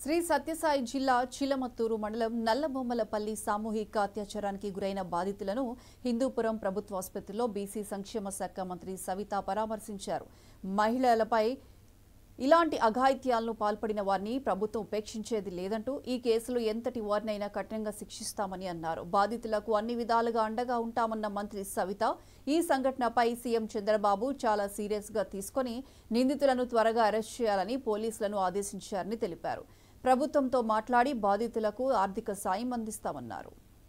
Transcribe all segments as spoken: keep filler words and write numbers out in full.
శ్రీ సత్యసాయి జిల్లా చిలమత్తూరు మండలం నల్లబొమ్మలపల్లి సామూహిక అత్యాచారానికి గురైన బాధితులను హిందూపురం ప్రభుత్వ ఆసుపత్రిలో బీసీ సంక్షేమ శాఖ మంత్రి సవిత పరామర్శించారు. మహిళలపై ఇలాంటి అఘాయిత్యాలను పాల్పడిన వారిని ప్రభుత్వం ఉపేక్షించేది లేదంటూ ఈ కేసులు ఎంతటి వారినైనా కఠినంగా శిక్షిస్తామని అన్నారు. బాధితులకు అన్ని విధాలుగా అండగా ఉంటామన్న మంత్రి సవిత ఈ సంఘటనపై సీఎం చంద్రబాబు చాలా సీరియస్ గా తీసుకుని నిందితులను త్వరగా అరెస్ట్ చేయాలని పోలీసులను ఆదేశించారని తెలిపారు. ప్రభుత్వంతో మాట్లాడి బాధితులకు ఆర్థిక సాయం అందిస్తామన్నారు.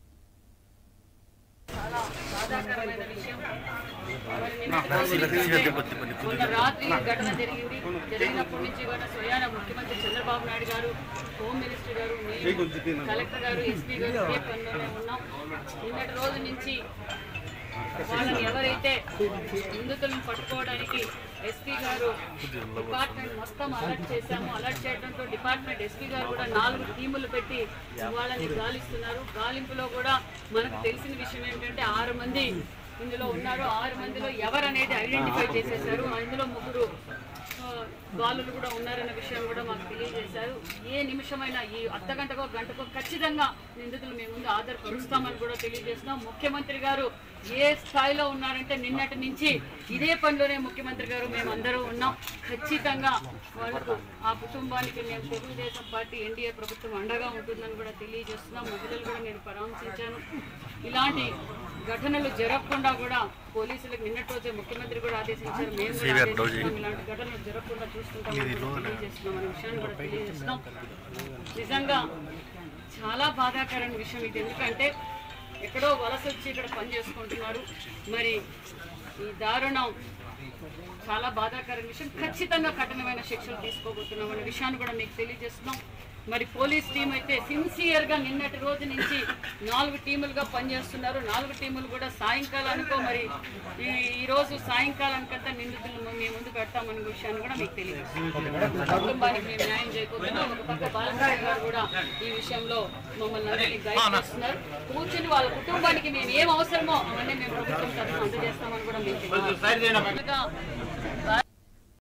రాత్రి ఘటన జరిగింది. జరిగినప్పటి నుంచి కూడా స్వయాన ముఖ్యమంత్రి చంద్రబాబు నాయుడు గారు, హోమ్ మినిస్టర్ గారు, కలెక్టర్ గారు, ఎస్పీ గారు ఏ పనిలోనే ఉన్నాం. నిన్నటి రోజు నుంచి వాళ్ళని ఎవరైతే నిందితులను పట్టుకోవడానికి ఎస్పీ గారు డిపార్ట్మెంట్ మొత్తం అలర్ట్ చేశాము. అలర్ట్ చేయడంతో డిపార్ట్మెంట్ ఎస్పీ గారు కూడా నాలుగు టీములు పెట్టి వాళ్ళని గాలిస్తున్నారు. గాలింపులో కూడా మనకు తెలిసిన విషయం ఏంటంటే ఆరు మంది ఇందులో ఉన్నారు. ఆరు మందిలో ఎవరనేది ఐడెంటిఫై చేసేశారు. ఇందులో ముగ్గురు బాలులు కూడా ఉన్నారన్న విషయం కూడా మాకు తెలియజేశారు. ఏ నిమిషమైనా ఈ అర్ధగంటకో గంటకో ఖచ్చితంగా నిందితులు మేము ముందు ఆధారపరుస్తామని కూడా తెలియజేస్తున్నాం. ముఖ్యమంత్రి గారు ఏ స్థాయిలో ఉన్నారంటే నిన్నటి నుంచి ఇదే పనిలోనే ముఖ్యమంత్రి గారు మేము అందరూ ఉన్నాం. ఖచ్చితంగా వాళ్ళకు ఆ కుటుంబానికి మేము తెలుగుదేశం పార్టీ ఎన్డీఏ ప్రభుత్వం అండగా ఉంటుందని కూడా తెలియజేస్తున్నాం. మహిళలు కూడా నేను పరామర్శించాను. ఇలాంటి ఘటనలు జరగకుండా కూడా పోలీసులకు నిన్నటి రోజే ముఖ్యమంత్రి కూడా ఆదేశించారు. మేము కూడా ఆదేశిస్తున్నాం. ఇలాంటి ఘటనలు జరగకుండా చూసుకుంటామని తెలియజేస్తున్నాం అనే విషయాన్ని కూడా తెలియజేస్తున్నాం. నిజంగా చాలా బాధాకరమైన విషయం ఇది. ఎందుకంటే ఎక్కడో వలస వచ్చి ఇక్కడ పని చేసుకుంటున్నారు. మరి ఈ దారుణం చాలా బాధాకరమైన విషయం. ఖచ్చితంగా కఠినమైన శిక్షలు తీసుకోబోతున్నాం అనే విషయాన్ని కూడా మీకు తెలియజేస్తున్నాం. మరి పోలీస్ టీం అయితే సిన్సియర్గా నిన్నటి రోజు నుంచి నాలుగు టీములుగా పనిచేస్తున్నారు. నాలుగు టీములు కూడా సాయంకాలానికో మరి ఈ ఈరోజు సాయంకాలానికంతా నిందితులు మేము ముందు పెడతామనే విషయాన్ని కూడా మీకు తెలియజేస్తున్నాం. కుటుంబానికి మేము న్యాయం చేయకపోతున్నాం. ఒక పక్క బాలకృష్ణ గారు కూడా ఈ విషయంలో మమ్మల్ని అందరినీ గైడ్ చేస్తున్నారు. కూర్చుని వాళ్ళ కుటుంబానికి మేము ఏం అవసరమో అవన్నీ మేము ప్రభుత్వం తరఫున అందజేస్తామని కూడా మీకు తెలియజేస్తున్నాం.